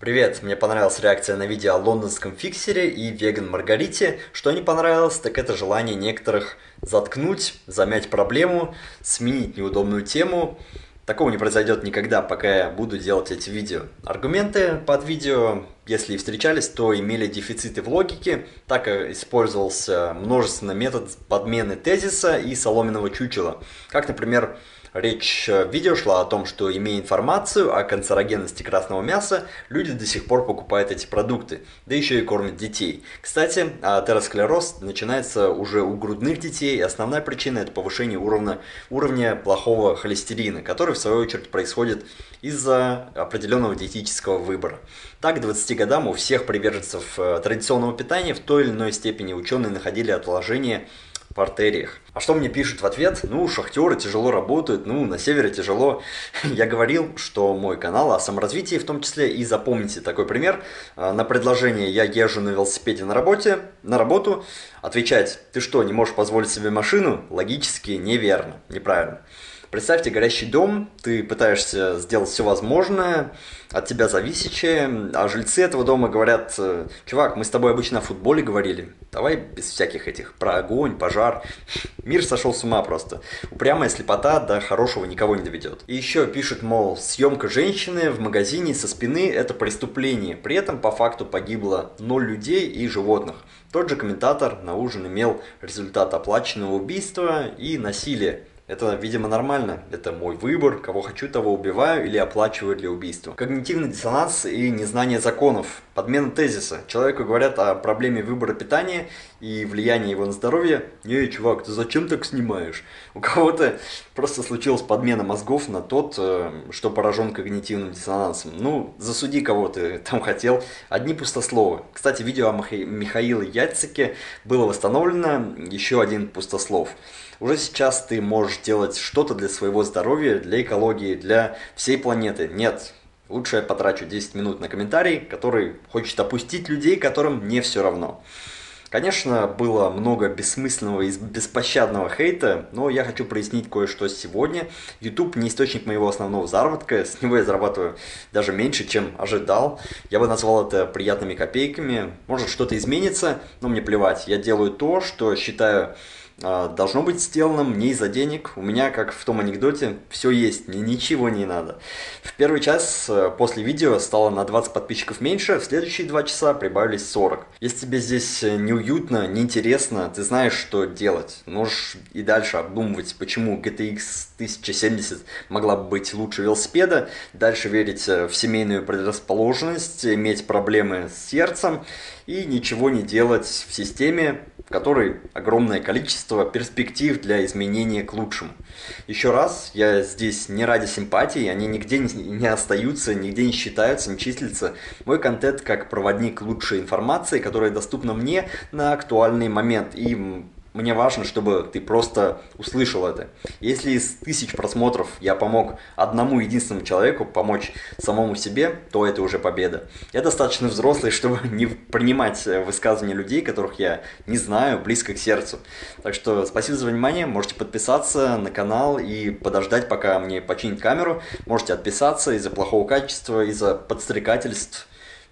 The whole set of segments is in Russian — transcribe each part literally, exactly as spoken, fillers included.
Привет, мне понравилась реакция на видео о лондонском фиксере и веган Маргарите. Что не понравилось, так это желание некоторых заткнуть, замять проблему, сменить неудобную тему. Такого не произойдет никогда, пока я буду делать эти видео. Аргументы под видео, если и встречались, то имели дефициты в логике, так и использовался множественный метод подмены тезиса и соломенного чучела. Как, например, речь в видео шла о том, что, имея информацию о канцерогенности красного мяса, люди до сих пор покупают эти продукты, да еще и кормят детей. Кстати, атеросклероз начинается уже у грудных детей, и основная причина – это повышение уровня, уровня плохого холестерина, который в свою очередь происходит из-за определенного диетического выбора. Так, к двадцати годам у всех приверженцев традиционного питания в той или иной степени ученые находили отложения в артериях. А что мне пишут в ответ? Ну, шахтеры тяжело работают, ну, на севере тяжело. Я говорил, что мой канал о саморазвитии в том числе, и запомните такой пример. На предложение «я езжу на велосипеде на работе», на работу, отвечать «ты что, не можешь позволить себе машину?» логически неверно, неправильно. Представьте горящий дом, ты пытаешься сделать все возможное, от тебя зависящее, а жильцы этого дома говорят: чувак, мы с тобой обычно о футболе говорили, давай без всяких этих про огонь, пожар. Мир сошел с ума просто. Упрямая слепота до хорошего никого не доведет. И еще пишут, мол, съемка женщины в магазине со спины – это преступление, при этом по факту погибло ноль людей и животных. Тот же комментатор на ужин имел результат оплаченного убийства и насилия. Это, видимо, нормально. Это мой выбор. Кого хочу, того убиваю или оплачиваю для убийства. Когнитивный диссонанс и незнание законов. Подмена тезиса. Человеку говорят о проблеме выбора питания и влияния его на здоровье. «Эй, чувак, ты зачем так снимаешь?» У кого-то просто случилась подмена мозгов на тот, что поражен когнитивным диссонансом. Ну, засуди, кого ты там хотел. Одни пустословы. Кстати, видео о Михаиле Яцике было восстановлено. Еще один пустослов. Уже сейчас ты можешь делать что-то для своего здоровья, для экологии, для всей планеты. Нет, лучше я потрачу десять минут на комментарий, который хочет опустить людей, которым не все равно. Конечно, было много бессмысленного и беспощадного хейта, но я хочу прояснить кое-что сегодня. YouTube не источник моего основного заработка, с него я зарабатываю даже меньше, чем ожидал. Я бы назвал это приятными копейками. Может, что-то изменится, но мне плевать. Я делаю то, что считаю должно быть сделано мне из-за денег. У меня, как в том анекдоте, все есть, мне ничего не надо. В первый час после видео стало на двадцать подписчиков меньше, в следующие два часа прибавились сорок. Если тебе здесь неуютно, неинтересно, ты знаешь, что делать. Можешь и дальше обдумывать, почему джи ти экс тысяча семьдесят могла бы быть лучше велосипеда, дальше верить в семейную предрасположенность, иметь проблемы с сердцем и ничего не делать в системе, в которой огромное количество перспектив для изменения к лучшему. Еще раз, я здесь не ради симпатии, они нигде не, не остаются, нигде не считаются, не числятся. Мой контент как проводник лучшей информации, которая доступна мне на актуальный момент. И мне важно, чтобы ты просто услышал это. Если из тысяч просмотров я помог одному единственному человеку помочь самому себе, то это уже победа. Я достаточно взрослый, чтобы не принимать высказывания людей, которых я не знаю, близко к сердцу. Так что спасибо за внимание. Можете подписаться на канал и подождать, пока мне починят камеру. Можете отписаться из-за плохого качества, из-за подстрекательств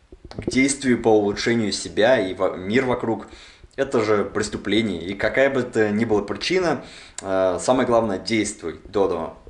к действию по улучшению себя и мир вокруг. Это же преступление, и какая бы то ни была причина, самое главное – действуй, Додо.